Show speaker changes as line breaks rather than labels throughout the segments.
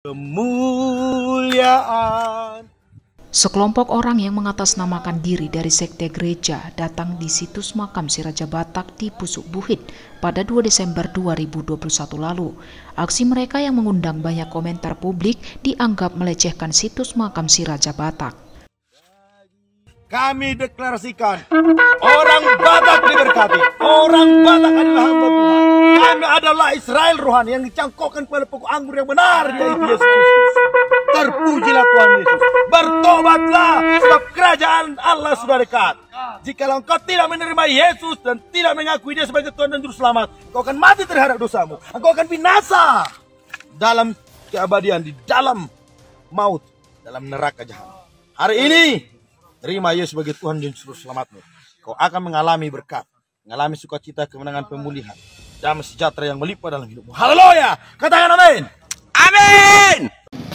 Kemuliaan.
Sekelompok orang yang mengatasnamakan diri dari sekte gereja datang di situs makam si Raja Batak di Pusuk Buhit pada 2 Desember 2021 lalu. Aksi mereka yang mengundang banyak komentar publik dianggap melecehkan situs makam si Raja Batak.
Kami deklarasikan, orang Batak diberkati, orang Batak adalah hamba Tuhan. Kami adalah Israel rohani yang dicangkokkan pada pokok anggur yang benar, yaitu Yesus Kristus. Terpujilah Tuhan Yesus. Bertobatlah, sebab kerajaan Allah sudah dekat. Jikalau engkau tidak menerima Yesus dan tidak mengakui Dia sebagai Tuhan dan Juru Selamat, engkau akan mati terhadap dosamu. Engkau akan binasa dalam keabadian, di dalam maut, dalam neraka jahanam. Hari ini, terima Yesus sebagai Tuhan dan Juru Selamatmu. Kau akan mengalami berkat, mengalami sukacita, kemenangan, pemulihan, damai sejahtera yang melimpah dalam hidupmu. Haleluya! Katakan amin. Amin.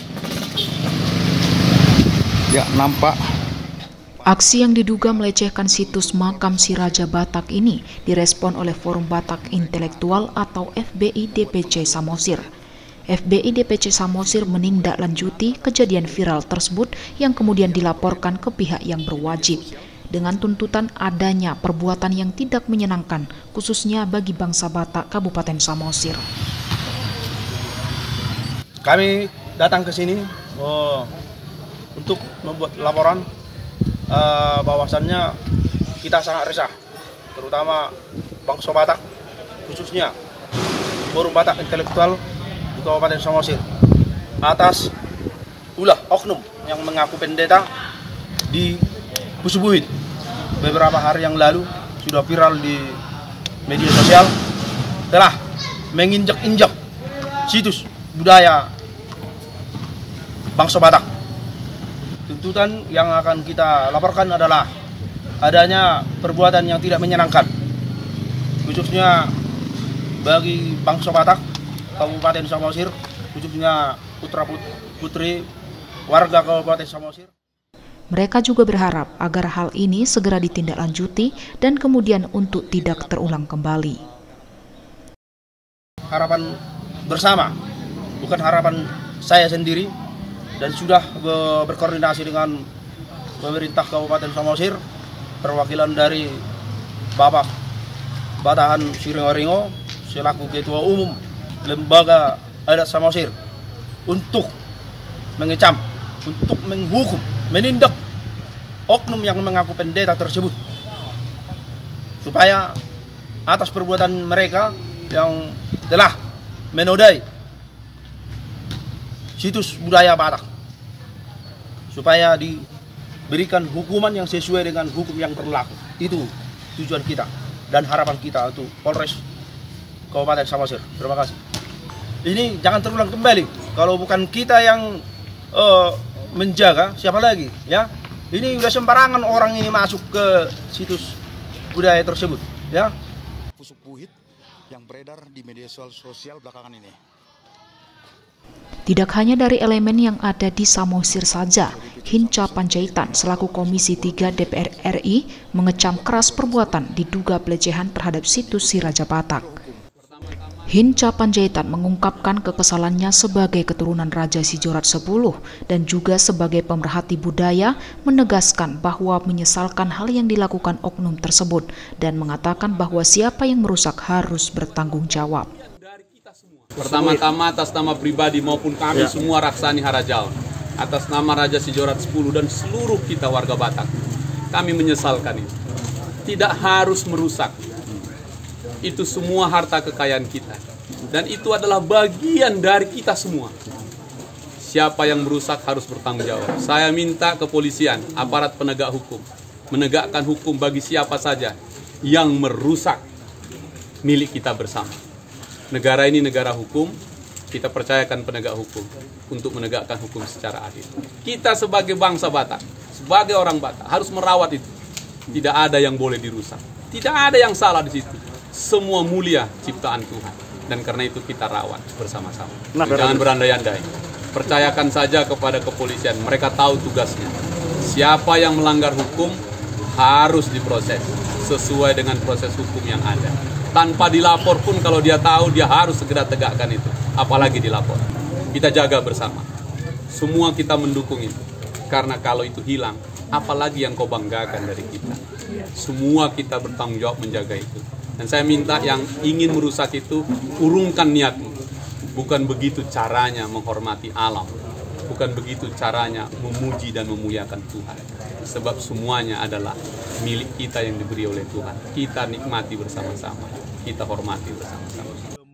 Ya, nampak.
Aksi yang diduga melecehkan situs makam si Raja Batak ini direspon oleh Forum Batak Intelektual atau FBI DPC Samosir. FBI DPC Samosir menindaklanjuti kejadian viral tersebut yang kemudian dilaporkan ke pihak yang berwajib dengan tuntutan adanya perbuatan yang tidak menyenangkan khususnya bagi bangsa Batak Kabupaten Samosir.
Kami datang ke sini untuk membuat laporan bahwasannya kita sangat resah, terutama bangsa Batak, khususnya Forum Batak Intelektual di Kabupaten Samosir, atas ulah oknum yang mengaku pendeta di Pusuk Buhit. Beberapa hari yang lalu sudah viral di media sosial, telah menginjak-injak situs budaya bangsa Batak. Tuntutan yang akan kita laporkan adalah adanya perbuatan yang tidak menyenangkan, khususnya bagi bangsa Batak Kabupaten Samosir, khususnya putra-putri warga Kabupaten Samosir.
Mereka juga berharap agar hal ini segera ditindaklanjuti dan kemudian untuk tidak terulang kembali. Harapan
bersama, bukan harapan saya sendiri, dan sudah berkoordinasi dengan pemerintah Kabupaten Samosir, perwakilan dari Bapak Batahan Siringo selaku Ketua Umum Lembaga Adat Samosir, untuk mengecam, untuk menghukum, menindak oknum yang mengaku pendeta tersebut, supaya atas perbuatan mereka yang telah menodai situs budaya Batak, supaya diberikan hukuman yang sesuai dengan hukum yang berlaku. Itu tujuan kita dan harapan kita untuk Polres Kabupaten Samosir. Terima kasih. Ini jangan terulang kembali. Kalau bukan kita yang menjaga, siapa lagi? Ya, ini udah sembarangan orang ini masuk ke situs budaya tersebut. Ya.
Pusuk Buhit yang beredar di media sosial belakangan ini.
Tidak hanya dari elemen yang ada di Samosir saja, Hinca Panjaitan selaku Komisi 3 DPR RI mengecam keras perbuatan diduga pelecehan terhadap situs si Raja Batak. Hinca Panjaitan mengungkapkan kekesalannya sebagai keturunan Raja Sijorat 10 dan juga sebagai pemerhati budaya, menegaskan bahwa menyesalkan hal yang dilakukan oknum tersebut dan mengatakan bahwa siapa yang merusak harus bertanggung jawab.
Pertama-tama atas nama pribadi maupun kami semua Raksani Harajal, atas nama Raja Sijorat 10 dan seluruh kita warga Batak, kami menyesalkan itu. Tidak harus merusak. Itu semua harta kekayaan kita. Dan itu adalah bagian dari kita semua. Siapa yang merusak harus bertanggung jawab. Saya minta kepolisian, aparat penegak hukum, menegakkan hukum bagi siapa saja yang merusak milik kita bersama. Negara ini negara hukum, kita percayakan penegak hukum untuk menegakkan hukum secara adil. Kita sebagai bangsa Batak, sebagai orang Batak, harus merawat itu. Tidak ada yang boleh dirusak. Tidak ada yang salah di situ. Semua mulia ciptaan Tuhan. Dan karena itu kita rawat bersama-sama. Jangan berandai-andai. Percayakan saja kepada kepolisian. Mereka tahu tugasnya. Siapa yang melanggar hukum harus diproses sesuai dengan proses hukum yang ada. Tanpa dilapor pun kalau dia tahu, dia harus segera tegakkan itu. Apalagi dilapor. Kita jaga bersama. Semua kita mendukung itu. Karena kalau itu hilang, apalagi yang kau banggakan dari kita. Semua kita bertanggung jawab menjaga itu. Dan saya minta yang ingin merusak itu, urungkan niatmu. Bukan begitu caranya menghormati alam. Bukan begitu caranya memuji dan memuliakan Tuhan. Sebab semuanya adalah milik kita yang diberi oleh Tuhan. Kita nikmati bersama-sama. Kita hormati bersama-sama.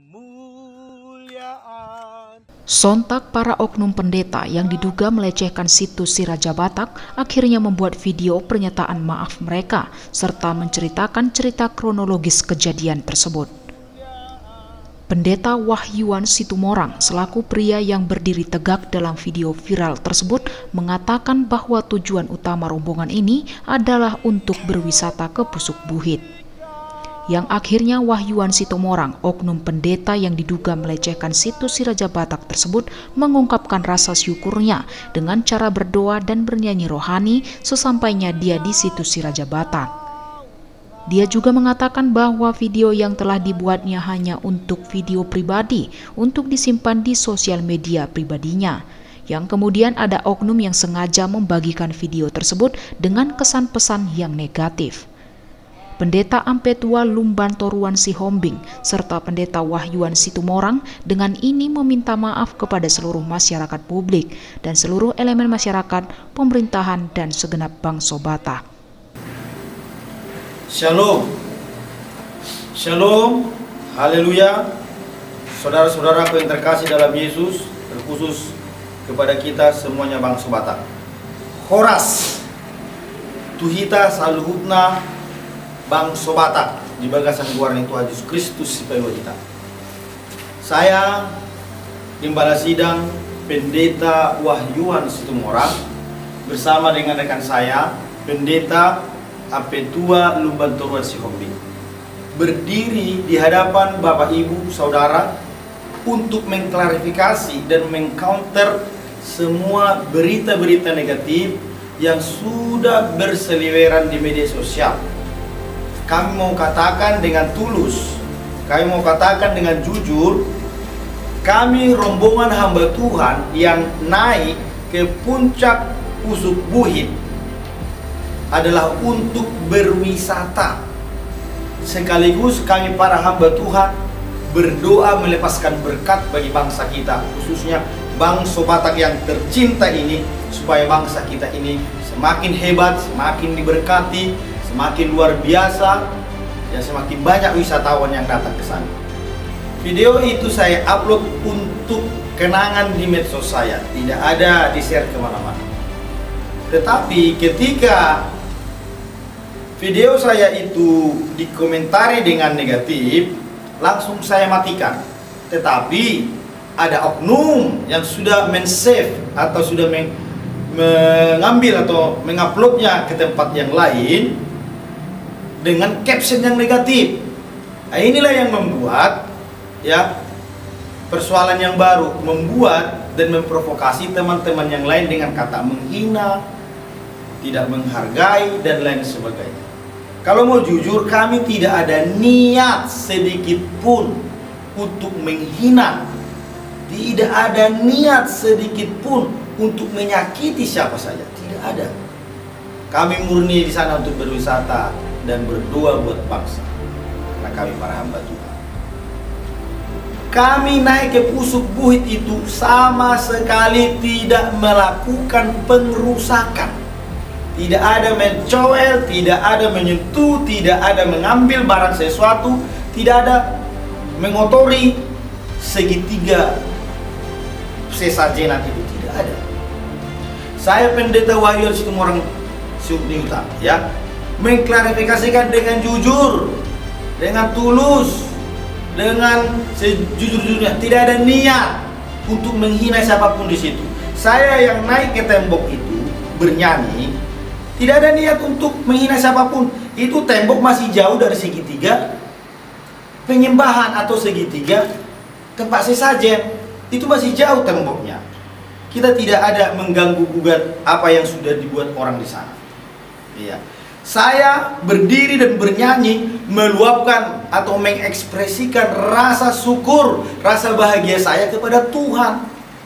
Sontak para oknum pendeta yang diduga melecehkan situs Si Raja Batak akhirnya membuat video pernyataan maaf mereka serta menceritakan cerita kronologis kejadian tersebut. Pendeta Wahyuan Situmorang selaku pria yang berdiri tegak dalam video viral tersebut mengatakan bahwa tujuan utama rombongan ini adalah untuk berwisata ke Pusuk Buhit. Yang akhirnya Wahyuan Situmorang, oknum pendeta yang diduga melecehkan situs Si Raja Batak tersebut, mengungkapkan rasa syukurnya dengan cara berdoa dan bernyanyi rohani sesampainya dia di situs Si Raja Batak. Dia juga mengatakan bahwa video yang telah dibuatnya hanya untuk video pribadi untuk disimpan di sosial media pribadinya, yang kemudian ada oknum yang sengaja membagikan video tersebut dengan kesan pesan yang negatif. Pendeta Ampetua Lumban Toruan Sihombing serta Pendeta Wahyuan Situmorang dengan ini meminta maaf kepada seluruh masyarakat publik dan seluruh elemen masyarakat, pemerintahan, dan segenap bangsa Batak.
Shalom, Shalom, Haleluya, saudara-saudaraku yang terkasih dalam Yesus, terkhusus kepada kita semuanya bangsa Batak. Horas, Tuhita Saluhutna bangsa Batak di bagasan luar Tuhan Yesus Kristus supaya kita. Saya Gembala Sidang Pendeta Wahyuan Situmorang bersama dengan rekan saya Pendeta Ampetua Lumban Toruan Sihombing berdiri di hadapan Bapak Ibu Saudara untuk mengklarifikasi dan mengcounter semua berita-berita negatif yang sudah berseliweran di media sosial. Kami mau katakan dengan tulus, kami mau katakan dengan jujur, kami rombongan hamba Tuhan yang naik ke puncak Pusuk Buhit adalah untuk berwisata. Sekaligus kami para hamba Tuhan berdoa melepaskan berkat bagi bangsa kita, khususnya bangsa Batak yang tercinta ini, supaya bangsa kita ini semakin hebat, semakin diberkati, semakin luar biasa, dan semakin banyak wisatawan yang datang ke sana. Video itu saya upload untuk kenangan di medsos saya, tidak ada di-share kemana-mana. Tetapi ketika video saya itu dikomentari dengan negatif, langsung saya matikan. Tetapi ada oknum yang sudah men-save atau sudah mengambil atau menguploadnya ke tempat yang lain dengan caption yang negatif. Nah, inilah yang membuat persoalan yang baru, membuat dan memprovokasi teman-teman yang lain dengan kata menghina, tidak menghargai, dan lain sebagainya. Kalau mau jujur, kami tidak ada niat sedikit pun untuk menghina, tidak ada niat sedikit pun untuk menyakiti siapa saja, tidak ada. Kami murni di sana untuk berwisata dan berdoa buat bangsa, karena kami para hamba Tuhan. Kami naik ke Pusuk Buhit itu sama sekali tidak melakukan pengrusakan, tidak ada mencoel, tidak ada menyentuh, tidak ada mengambil barang sesuatu, tidak ada mengotori segitiga sesajenan itu, tidak ada. Saya Pendeta Wahyuan Situmorang Siuta, mengklarifikasikan dengan jujur, dengan tulus, dengan sejujur-jujurnya, tidak ada niat untuk menghina siapapun di situ. Saya yang naik ke tembok itu bernyanyi, tidak ada niat untuk menghina siapapun. Itu tembok masih jauh dari segitiga penyembahan atau segitiga tempat sesajen, itu masih jauh temboknya. Kita tidak ada mengganggu-gugat apa yang sudah dibuat orang di sana. Iya. Saya berdiri dan bernyanyi meluapkan atau mengekspresikan rasa syukur, rasa bahagia saya kepada Tuhan.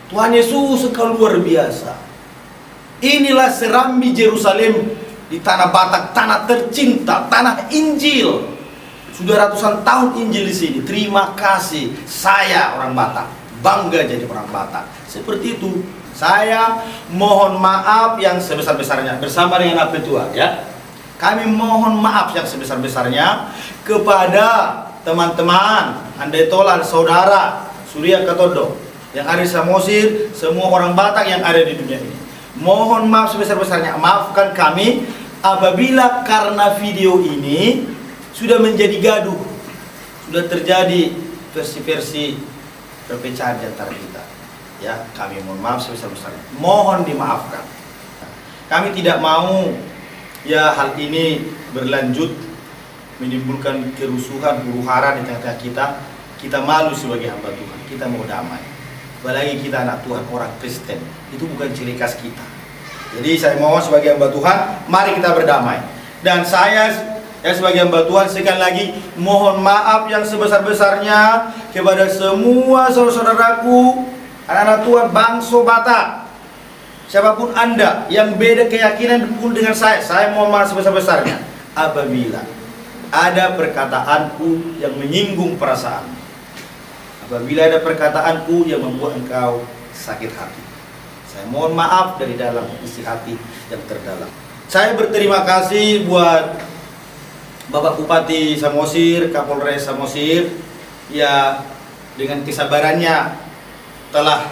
Tuhan Yesus engkau luar biasa. Inilah serambi Yerusalem di tanah Batak, tanah tercinta, tanah Injil. Sudah ratusan tahun Injil di sini. Terima kasih. Saya orang Batak, bangga jadi orang Batak. Seperti itu. Saya mohon maaf yang sebesar-besarnya bersama dengan Apetua, ya. Kami mohon maaf yang sebesar-besarnya kepada teman-teman, andai tolan saudara Surya Katodo yang ada di Samosir, semua orang Batak yang ada di dunia ini. Mohon maaf sebesar-besarnya, maafkan kami apabila karena video ini sudah menjadi gaduh, sudah terjadi versi-versi perpecahan di antara kita. Ya, kami mohon maaf sebesar-besarnya. Mohon dimaafkan. Kami tidak mau ya hal ini berlanjut menimbulkan kerusuhan, huru-hara di tengah-tengah kita. Kita malu sebagai hamba Tuhan. Kita mau damai. Apalagi kita anak Tuhan, orang Kristen. Itu bukan ciri khas kita. Jadi saya mohon sebagai hamba Tuhan, mari kita berdamai. Dan saya sebagai hamba Tuhan sekali lagi mohon maaf yang sebesar-besarnya kepada semua saudara-saudaraku, anak-anak Tuhan bangsa Batak. Siapapun Anda yang beda keyakinan pun dengan saya mohon maaf sebesar-besarnya apabila ada perkataanku yang menyinggung perasaan. Apabila ada perkataanku yang membuat engkau sakit hati, saya mohon maaf dari dalam isi hati yang terdalam. Saya berterima kasih buat Bapak Bupati Samosir, Kapolres Samosir, ya dengan kesabarannya telah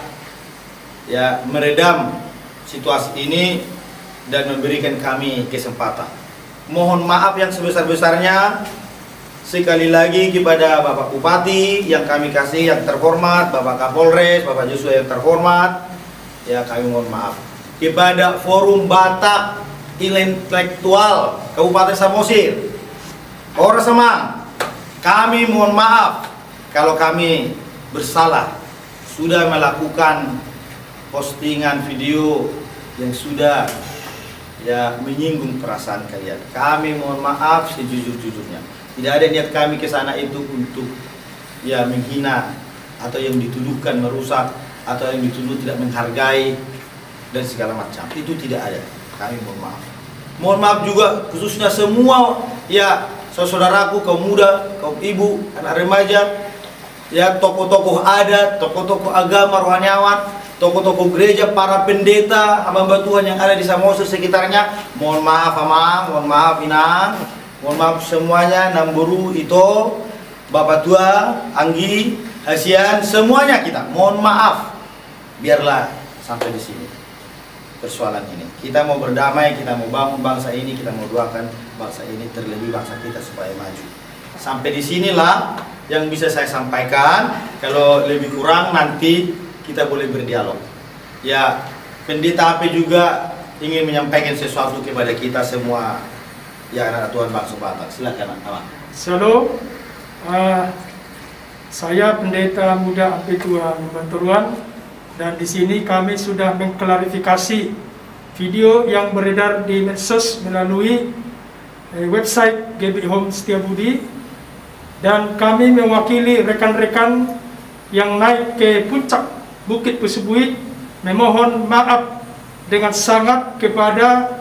ya meredam situasi ini dan memberikan kami kesempatan. Mohon maaf yang sebesar-besarnya sekali lagi kepada Bapak Bupati yang kami kasih yang terhormat, Bapak Kapolres, Bapak Joshua yang terhormat, ya kami mohon maaf. Kepada Forum Batak Intelektual Kabupaten Samosir, Polres Semang, kami mohon maaf kalau kami bersalah sudah melakukan postingan video yang sudah ya menyinggung perasaan kalian. Kami mohon maaf sejujur-jujurnya. Tidak ada niat kami ke sana itu untuk ya menghina atau yang dituduhkan merusak atau yang dituduh tidak menghargai dan segala macam. Itu tidak ada. Kami mohon maaf. Mohon maaf juga khususnya semua ya saudaraku, kaum muda, kaum ibu, anak remaja, ya tokoh-tokoh adat, tokoh-tokoh agama, rohaniawan, tokoh-tokoh gereja, para pendeta, hamba Tuhan yang ada di Samosir sekitarnya. Mohon maaf Amang, mohon maaf Inang, mohon maaf semuanya, Namburu, Ito, Bapak Tua, Anggi, Hasian, semuanya kita mohon maaf. Biarlah sampai di sini persoalan ini. Kita mau berdamai, kita mau bangun bangsa ini, kita mau doakan bangsa ini, terlebih bangsa kita supaya maju. Sampai di sinilah yang bisa saya sampaikan. Kalau lebih kurang nanti kita boleh berdialog. Ya, Pendeta AP juga ingin menyampaikan sesuatu kepada kita semua. Ya, anak Tuhan bangsa Batak. Silakan, Aman.
Shalom. Saya Pendeta Muda Apetua Banturuan, dan di sini kami sudah mengklarifikasi video yang beredar di medsos melalui website GB Home Setiabudi, dan kami mewakili rekan-rekan yang naik ke puncak Bukit Pusubuit memohon maaf dengan sangat kepada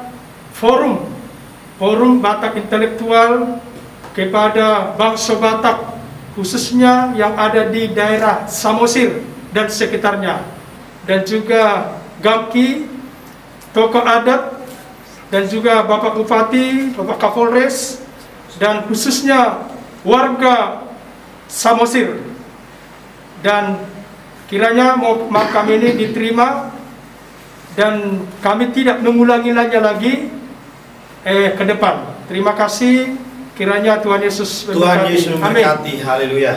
Forum Batak Intelektual, kepada bangsa Batak khususnya yang ada di daerah Samosir dan sekitarnya, dan juga Gamki, tokoh adat, dan juga Bapak Bupati, Bapak Kapolres, dan khususnya warga Samosir. Dan kiranya maaf kami ini diterima dan kami tidak mengulanginya lagi ke depan. Terima kasih. Kiranya Tuhan Yesus
memberkati. Haleluya.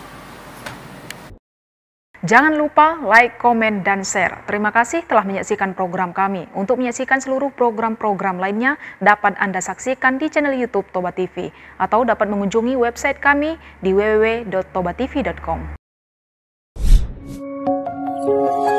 Jangan lupa like, komen, dan share. Terima kasih telah menyaksikan program kami. Untuk menyaksikan seluruh program-program lainnya, dapat Anda saksikan di channel YouTube Toba TV atau dapat mengunjungi website kami di www.tobatv.com.